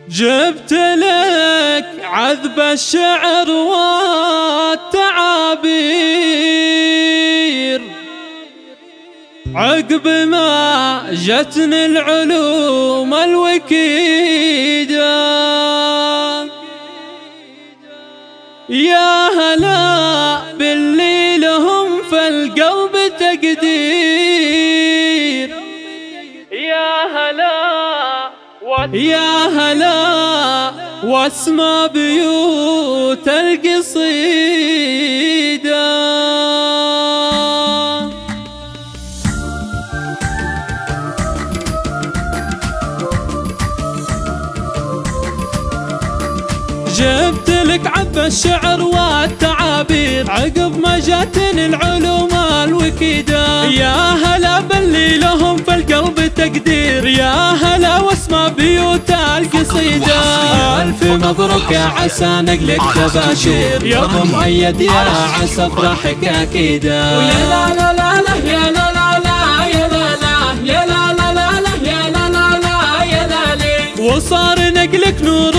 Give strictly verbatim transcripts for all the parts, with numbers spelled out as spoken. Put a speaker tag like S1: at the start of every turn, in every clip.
S1: جبت لك عذب الشعر والتعابير عقب ما جتني العلوم الوكيدة. يا هلا باللي لهم في القلب تقدير، يا هلا يا هلا واسمى بيوت القصيدة. جبت لك عذب الشعر والتعابير عقب ما جاتني العلوم الوكيدة. يا هلا باللي لهم في القلب تقدير، يا هلا واسمى بيوت القصيدة. ألف مبروك يا عسى نقلك تباشير، يا ابو مؤيد يا عسى افرحك اكيدة. ويا لا لا لا لا يا لا لا لا يا لا لا يا لا لا لا لا يا لا لا لا يا لا لي. وصار نقلك نور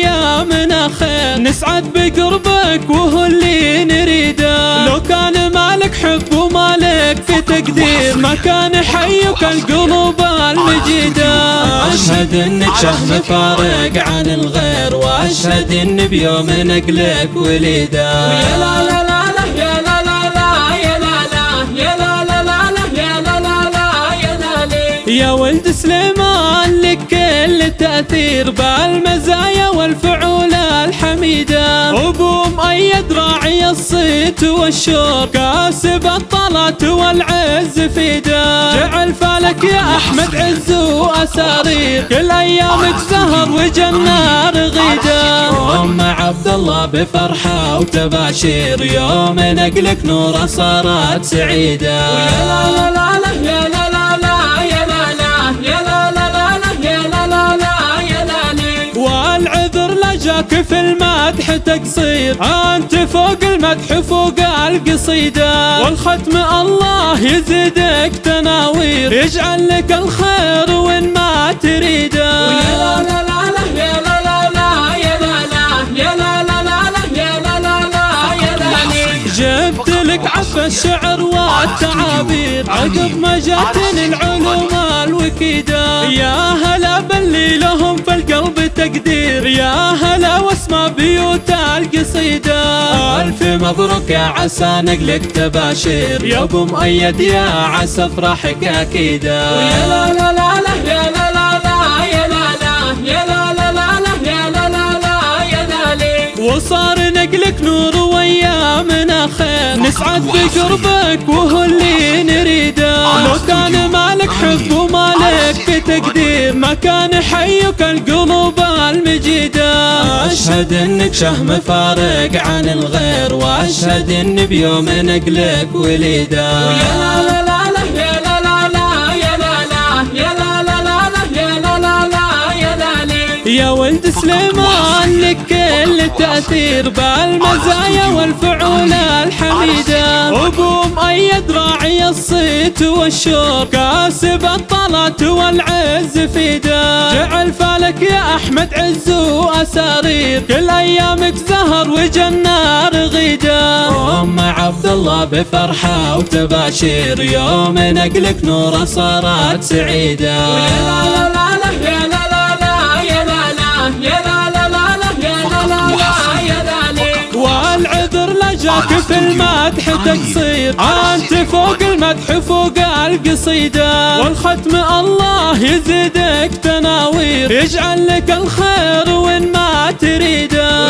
S1: وايامنا خير، نسعد بقربك وهو اللي نريده. لو كان مالك حب ومالك في تقدير، ما كان حيك القلوب المجيدة. أشهد انك شهم فارق عن الغير، واشهد ان بيوم نقلك وليده. يا لا لا لا لا يا لا لا لا يا لا لا يا لا لا لا لا يا لا لا لا يا لا لي. يا ولد سليمان لك كل التأثير بالمزايا والفعول الحميدة. أبو مؤيد راعي الصيت والشور، كاسب الطلات والعز فيده. جعل فالك يا أحمد عز وأسارير، كل أيامك سهر وجنة رغيدة. أم عبد الله بفرحة وتباشير، يوم نقلك نور صارت سعيدة. ويا لا لا لا لا يا لا لا لا يا لا لا يا لا لا لا يا لا لا لا يا لا لي. والعذر لجاك في المدح تقصير، أنت فوق المدح فوق القصيدة. والختم الله يزيدك تناوير، يجعل لك الخير وين ما تريده. ويا لا لا لا لا يا لا لا لا يا لا لا يا لا لا لا يا لا لا لا يا لا لي. جبت لك عذب الشعر والتعابير عقب ما جاتني العلوم الوكيدة. يا هلا باللي لهم في القلب تقدير، يا هلا واسمى بيوت القصيدة. ألف مبروك يا عسى نقلك تباشير، يا ابو مؤيد يا عسى افرحك اكيدة. ويا لا لا لا لا يا لا لا لا يا لا لا يا لا لا لا يا لا لا لا يا لا لي. وصار نقلك نور وايامنا خير، نسعد بقربك وهو اللي نريده. لو كان مالك حب ومالك في تقدير، ما كان حيك القلوب المجيدة. أشهد انك شهم فارق عن الغير، واشهد ان بيوم نقلك وليده. ويا لا لا لا لا يا لا لا لا يا لا لا يا لا لا لا يا لا لا لا يا لا لي. يا ولد سليمان لك كل التأثير بالمزايا والفعول الحميدة. أبو مؤيد راعي الصيت والشور، كاسب الطلات والعز فيده. جعل فالك يا أحمد عز وأسارير، كل أيامك زهر وجنة رغيدة. أم عبد الله بفرحة وتباشير، يوم نقلك نور صارت سعيدة. ويا لا لا لا لا يا لا لا لا يا لا لا يا لا لا لا يا لا لا لا يا لا لي. والعذر لجاك في المدح تقصير، أنت فوق المدح فوق القصيدة. والختم الله يزيدك تناوير، يجعل لك الخير وين ما تريده.